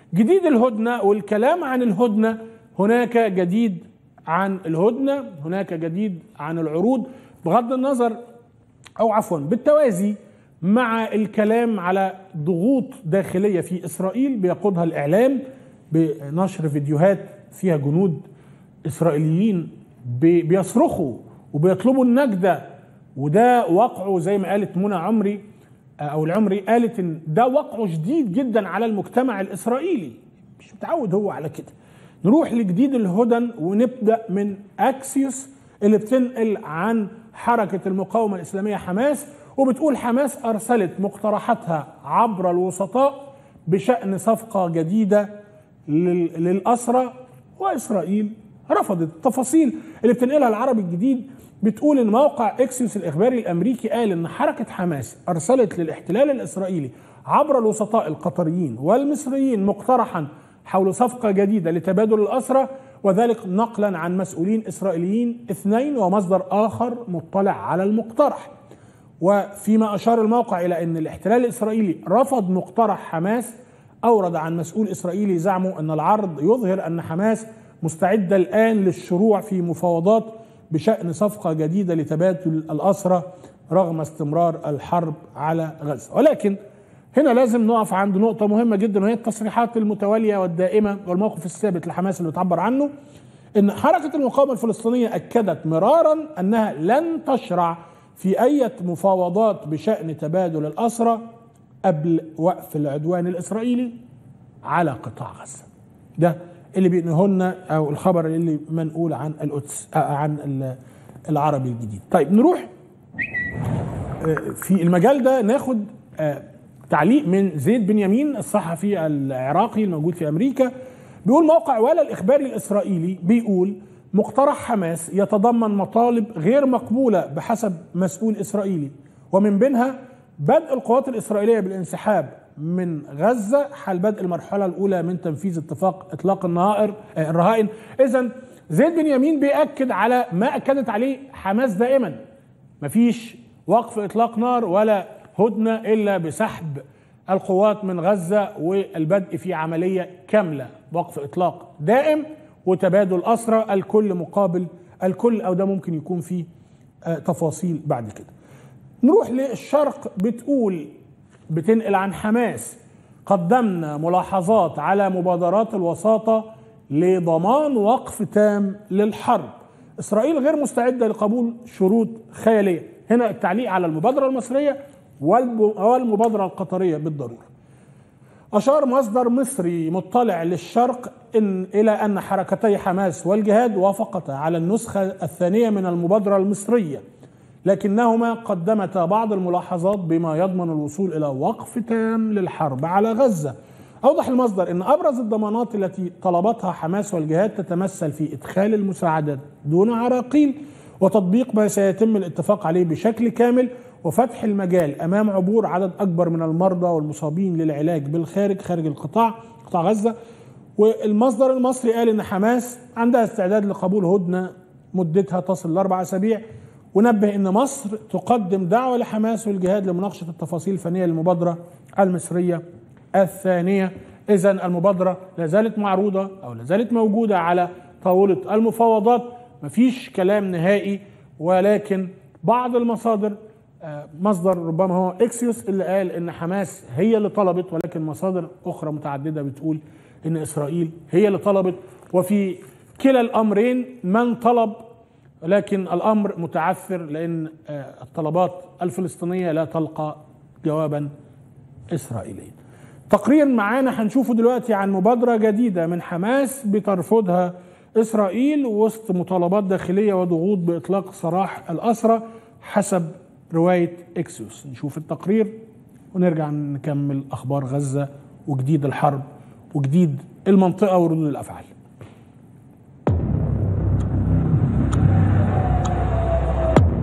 جديد الهدنة والكلام عن الهدنة، هناك جديد عن الهدنة، هناك جديد عن العروض، بغض النظر أو عفوا بالتوازي مع الكلام على ضغوط داخلية في إسرائيل بيقودها الإعلام بنشر فيديوهات فيها جنود إسرائيليين بيصرخوا وبيطلبوا النجدة. وده وقعه زي ما قالت منى عمري أو العمري، قالت إن ده وقعه شديد جدا على المجتمع الإسرائيلي، مش متعود هو على كده. نروح لجديد الهدن ونبدأ من أكسيوس اللي بتنقل عن حركة المقاومة الإسلامية حماس، وبتقول حماس أرسلت مقترحاتها عبر الوسطاء بشأن صفقة جديدة للأسرى، وإسرائيل رفضت. التفاصيل اللي بتنقلها العربي الجديد بتقول إن موقع إكسيوس الإخباري الأمريكي قال إن حركة حماس أرسلت للاحتلال الإسرائيلي عبر الوسطاء القطريين والمصريين مقترحا حول صفقة جديدة لتبادل الأسرى، وذلك نقلا عن مسؤولين إسرائيليين 2 ومصدر آخر مطلع على المقترح. وفيما أشار الموقع إلى أن الاحتلال الإسرائيلي رفض مقترح حماس، أورد عن مسؤول إسرائيلي زعموا أن العرض يظهر أن حماس مستعدة الآن للشروع في مفاوضات بشأن صفقة جديدة لتبادل الأسرى رغم استمرار الحرب على غزة. ولكن هنا لازم نقف عند نقطة مهمة جدا، وهي التصريحات المتوالية والدائمة والموقف الثابت لحماس اللي بتعبر عنه إن حركة المقاومة الفلسطينية أكدت مرارا أنها لن تشرع في أي مفاوضات بشأن تبادل الأسرى قبل وقف العدوان الإسرائيلي على قطاع غزة. ده اللي بينقله لنا أو الخبر اللي منقول عن القدس عن العربي الجديد. طيب نروح في المجال ده ناخد تعليق من زيد بنيامين الصحفي العراقي الموجود في أمريكا. بيقول موقع ولا الإخباري الإسرائيلي بيقول مقترح حماس يتضمن مطالب غير مقبولة بحسب مسؤول إسرائيلي، ومن بينها بدء القوات الإسرائيلية بالانسحاب من غزة حال بدء المرحلة الأولى من تنفيذ اتفاق إطلاق الرهائن. إذن زيد بنيامين بيأكد على ما أكدت عليه حماس دائما، مفيش وقف إطلاق نار ولا هدنة إلا بسحب القوات من غزة والبدء في عملية كاملة، وقف إطلاق دائم وتبادل أسرى الكل مقابل الكل، أو ده ممكن يكون فيه تفاصيل بعد كده. نروح للشرق، بتنقل عن حماس قدمنا ملاحظات على مبادرات الوساطة لضمان وقف تام للحرب، إسرائيل غير مستعدة لقبول شروط خيالية. هنا التعليق على المبادرة المصرية والمبادرة القطرية بالضرورة. أشار مصدر مصري مطلع للشرق إلى أن حركتي حماس والجهاد وافقتا على النسخة الثانية من المبادرة المصرية، لكنهما قدمتا بعض الملاحظات بما يضمن الوصول إلى وقف تام للحرب على غزة. أوضح المصدر أن أبرز الضمانات التي طلبتها حماس والجهاد تتمثل في إدخال المساعدات دون عراقيل، وتطبيق ما سيتم الاتفاق عليه بشكل كامل، وفتح المجال أمام عبور عدد أكبر من المرضى والمصابين للعلاج بالخارج خارج قطاع غزة. والمصدر المصري قال إن حماس عندها استعداد لقبول هدنة مدتها تصل ل4 أسابيع، ونبه إن مصر تقدم دعوة لحماس والجهاد لمناقشة التفاصيل الفنية للمبادرة المصرية الثانية. إذن المبادرة لازالت معروضة أو لازالت موجودة على طاولة المفاوضات، مفيش كلام نهائي. ولكن بعض المصادر، مصدر ربما هو إكسيوس اللي قال إن حماس هي اللي طلبت، ولكن مصادر أخرى متعددة بتقول إن إسرائيل هي اللي طلبت. وفي كلا الأمرين من طلب، لكن الأمر متعثر لأن الطلبات الفلسطينية لا تلقى جوابا إسرائيليا. تقرير معانا هنشوفه دلوقتي عن مبادرة جديدة من حماس بترفضها إسرائيل وسط مطالبات داخلية وضغوط بإطلاق سراح الأسرى حسب رواية إكسيوس. نشوف التقرير ونرجع نكمل أخبار غزة وجديد الحرب وجديد المنطقة وردود الأفعال.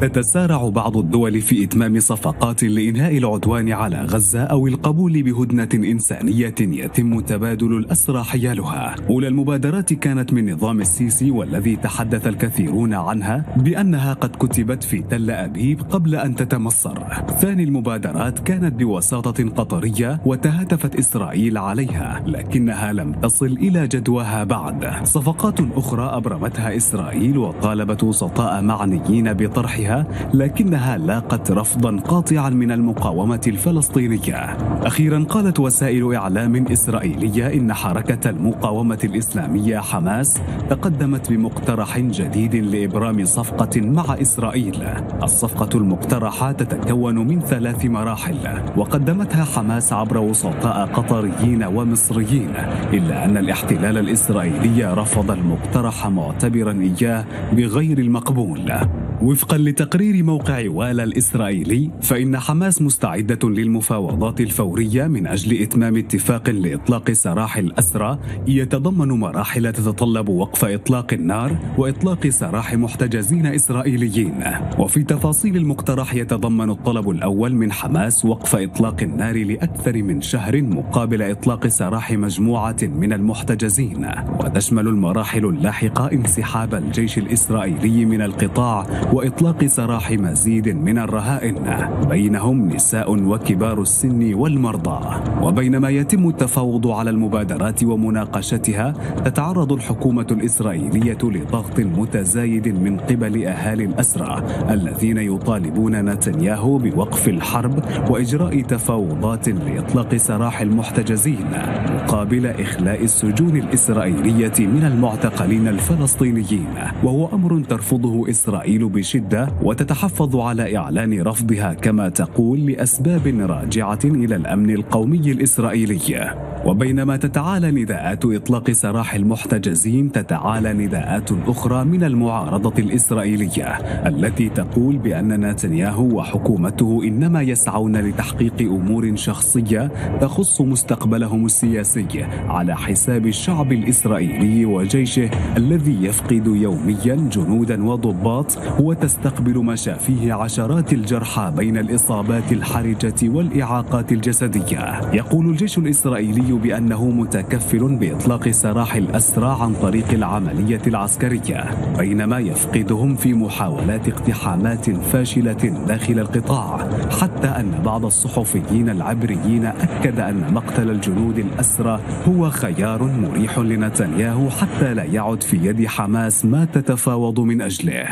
تتسارع بعض الدول في إتمام صفقات لإنهاء العدوان على غزة أو القبول بهدنة إنسانية يتم تبادل الأسرى حيالها. أولى المبادرات كانت من نظام السيسي، والذي تحدث الكثيرون عنها بأنها قد كتبت في تل أبيب قبل أن تتمصر. ثاني المبادرات كانت بوساطة قطرية وتهاتفت إسرائيل عليها، لكنها لم تصل إلى جدواها بعد. صفقات أخرى أبرمتها إسرائيل وطالبت وسطاء معنيين بطرحها، لكنها لاقت رفضا قاطعا من المقاومة الفلسطينية. أخيرا قالت وسائل إعلام إسرائيلية إن حركة المقاومة الإسلامية حماس تقدمت بمقترح جديد لإبرام صفقة مع إسرائيل. الصفقة المقترحة تتكون من 3 مراحل، وقدمتها حماس عبر وسطاء قطريين ومصريين، إلا أن الاحتلال الإسرائيلي رفض المقترح معتبرا إياه بغير المقبول. وفقا لتقرير موقع والا الإسرائيلي، فإن حماس مستعدة للمفاوضات الفورية من أجل إتمام اتفاق لإطلاق سراح الأسرى يتضمن مراحل تتطلب وقف إطلاق النار وإطلاق سراح محتجزين إسرائيليين. وفي تفاصيل المقترح يتضمن الطلب الأول من حماس وقف إطلاق النار لأكثر من شهر مقابل إطلاق سراح مجموعة من المحتجزين، وتشمل المراحل اللاحقة انسحاب الجيش الإسرائيلي من القطاع وإطلاق سراح مزيد من الرهائن، بينهم نساء وكبار السن والمرضى. وبينما يتم التفاوض على المبادرات ومناقشتها، تتعرض الحكومة الإسرائيلية لضغط متزايد من قبل أهالي الأسرى الذين يطالبون نتنياهو بوقف الحرب وإجراء تفاوضات لإطلاق سراح المحتجزين مقابل إخلاء السجون الإسرائيلية من المعتقلين الفلسطينيين، وهو أمر ترفضه إسرائيل بشدة وتتحفظ على إعلان رفضها كما تقول لأسباب راجعة إلى الأمن القومي الإسرائيلي. وبينما تتعالى نداءات إطلاق سراح المحتجزين، تتعالى نداءات أخرى من المعارضة الإسرائيلية التي تقول بأن نتنياهو وحكومته إنما يسعون لتحقيق أمور شخصية تخص مستقبلهم السياسي على حساب الشعب الإسرائيلي وجيشه الذي يفقد يوميا جنودا وضباط وتستقبل مشافيه عشرات الجرحى بين الإصابات الحرجة والإعاقات الجسدية. يقول الجيش الإسرائيلي بأنه متكفل بإطلاق سراح الأسرى عن طريق العملية العسكرية، بينما يفقدهم في محاولات اقتحامات فاشلة داخل القطاع، حتى أن بعض الصحفيين العبريين أكد أن مقتل الجنود الأسرى هو خيار مريح لنتنياهو حتى لا يعد في يد حماس ما تتفاوض من أجله.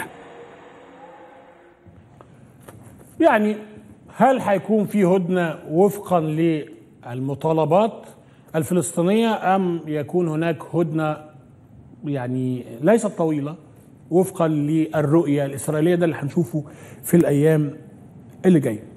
يعني هل حيكون في هدنة وفقا للمطالبات الفلسطينية، أم يكون هناك هدنة يعني ليست طويلة وفقا للرؤية الإسرائيلية؟ ده اللي هنشوفه في الأيام اللي جاية.